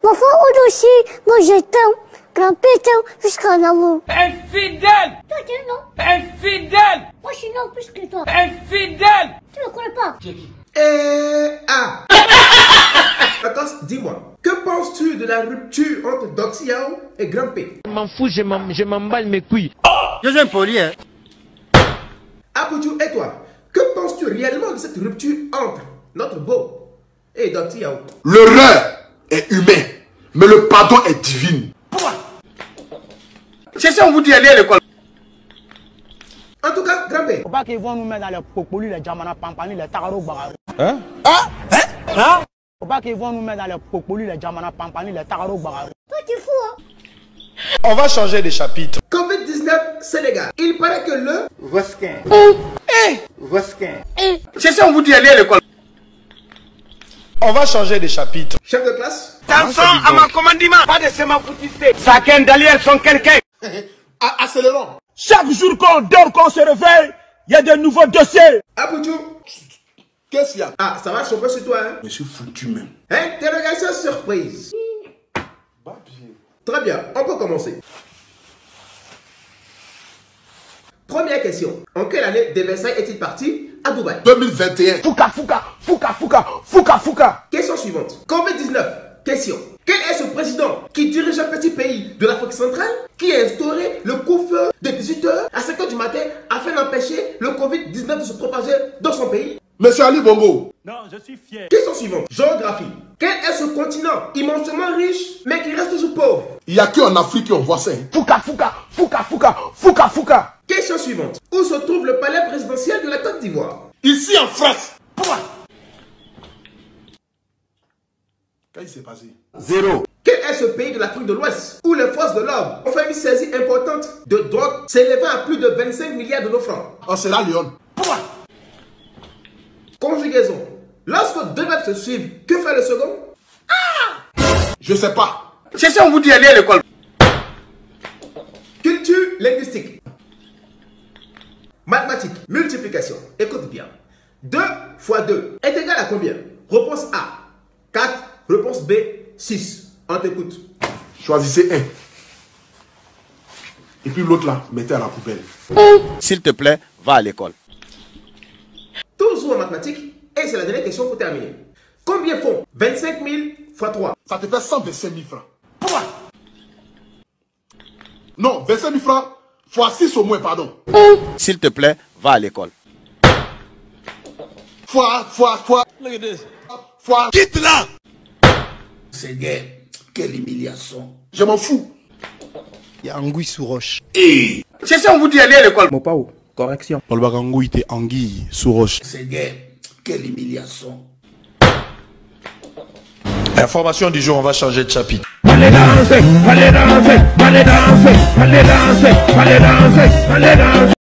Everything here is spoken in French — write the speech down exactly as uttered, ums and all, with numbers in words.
Mon frère aussi, moi je t'aime. Grand-père jusqu'à là-haut. Infidèle! Toi tu es non? Infidèle! Moi je suis non plus que toi. Infidèle! Tu ne connais pas? Eh ah. D'accord, dis-moi, que penses-tu de la rupture entre Doxy Yao et Grand-P? Je m'en fous, je m'emballe mes couilles. Je suis impoli, hein. Apoutou, et toi, que penses-tu réellement de cette rupture entre notre beau et Doxy Yao? L'erreur est humaine, mais le pardon est divin. C'est ça, on vous dit aller à l'école. En tout cas, Grand-P. Faut pas qu'ils vont nous mettre dans les popolis, les jamana pampani, les tararo bagarou. Hein? Ah? Hein? Hein? Faut pas qu'ils vont nous mettre dans les popolis, les jamana pampani, les tararo bagarou. Toi tu es fou, hein? On va changer de chapitre. Covid dix-neuf, Sénégal. Il paraît que le... Vosquin. Eh! Vosquin. C'est ça, on vous dit aller à l'école. On va changer de chapitre. Chef de classe. Attention à mon commandement. Pas de sema foutiste. Chacun d'alliés sont quelqu'un. Accélérons. Chaque jour qu'on dort, qu'on se réveille, il y a de nouveaux dossiers. Apoutou. Qu'est-ce qu'il y a? Ah, ça va choper sur toi, hein? Je suis foutu même. Interrogation surprise. Très bien, on peut commencer. Première question. En quelle année De Versailles est-il parti à Dubaï? deux mille vingt et un. Fouka, fouka, fouka, fouka, fouka, fouka. Question suivante. Covid dix-neuf. Question. Quel est ce président qui dirige un petit pays de l'Afrique centrale qui a instauré le couvre-feu de dix-huit heures à cinq heures du matin afin d'empêcher le Covid dix-neuf de se propager dans son pays? Monsieur Ali Bongo. Non, je suis fier. Question suivante. Géographie. Quel est ce continent immensément riche mais qui reste toujours pauvre? Il n'y a qu'en Afrique qu'on voit ça. Hein. Fouka, fouka, fouka, fouka, fouka, fouka. Question suivante. Où se trouve le palais présidentiel de la Côte d'Ivoire? Ici en France. Qu'est-ce qui s'est passé? Zéro. Quel est ce pays de l'Afrique de l'Ouest où les forces de l'ordre ont fait une saisie importante de drogue s'élevant à plus de vingt-cinq milliards de nos francs? En Sierra Leone. Conjugaison. Lorsque deux verbes se suivent, que fait le second? Je sais pas. C'est ça, on vous dit aller à l'école. Culture linguistique. Mathématiques. Multiplication. Écoute bien. deux fois deux est égal à combien? Réponse A, quatre. Réponse B, six. On t'écoute. Choisissez un. Et puis l'autre là, mettez à la poubelle. S'il te plaît, va à l'école. Toujours en mathématiques. Et c'est la dernière question pour terminer. Combien font vingt-cinq mille fois trois? Ça te fait cent vingt-cinq mille francs. Non, vingt-cinq mille francs fois six au moins, pardon. S'il te plaît, va à l'école. Fois, fois, fois. Look at this. Fois. Quitte là. Seigneur, quelle humiliation. Je m'en fous. Il y a anguille sous roche. Et c'est ça, on vous dit aller à l'école. Mopao, correction. On le anguille était anguille sous roche. Seigneur, quelle humiliation. Information du jour, on va changer de chapitre. Allez danser, allez danser, allez danser, allez danser, allez danser, allez danser.